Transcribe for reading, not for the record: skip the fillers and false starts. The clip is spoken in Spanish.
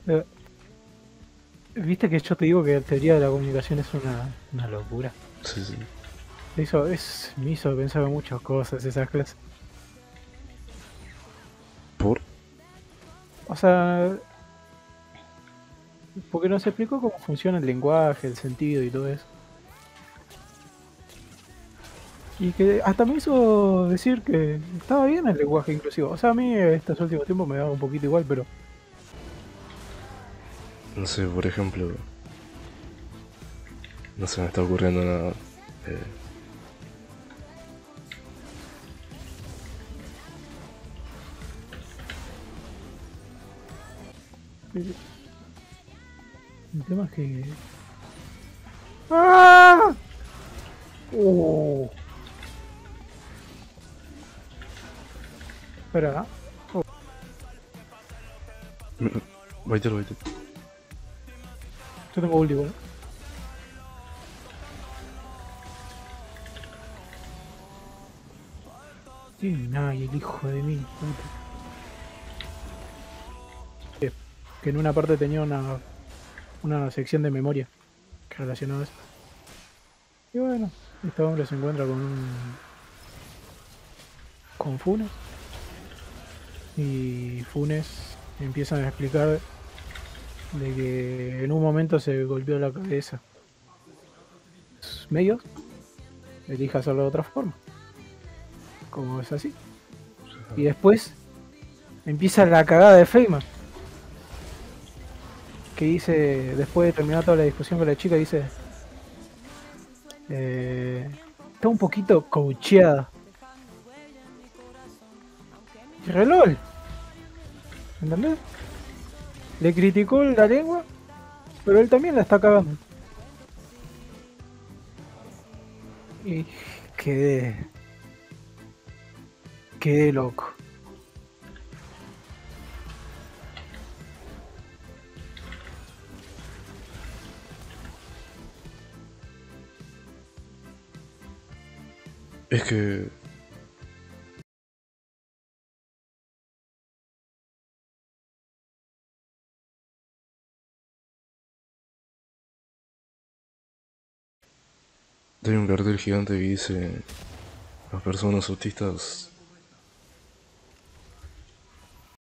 Eh, Viste que yo te digo que la teoría de la comunicación es una locura. Sí, sí. Me hizo pensar en muchas cosas esas clases. ¿Por? O sea, porque nos explicó cómo funciona el lenguaje, el sentido y todo eso. Y que hasta me hizo decir que estaba bien el lenguaje inclusivo. O sea, a mí estos últimos tiempos me daba un poquito igual, pero No sé, por ejemplo, no se me está ocurriendo nada. Eh, el tema es que... ¡Ah! ¡Oh! Espera, oh, Baiter, baiter. yo tengo último, ¿no? Sí, nada, y el hijo de mí. Puta. Que en una parte tenía una sección de memoria relacionada a eso. Y bueno, este hombre se encuentra con Funes. Y Funes empiezan a explicar de que en un momento se golpeó la cabeza. Medios, elija hacerlo de otra forma, como es así. Y después empieza la cagada de Feynman, que dice, después de terminar toda la discusión con la chica, dice, está un poquito coacheada. Y reloj, ¿entendés? Le criticó la lengua, pero él también la está cagando. Y quedé, quedé loco. Es que hay un cartel gigante que dice: las personas autistas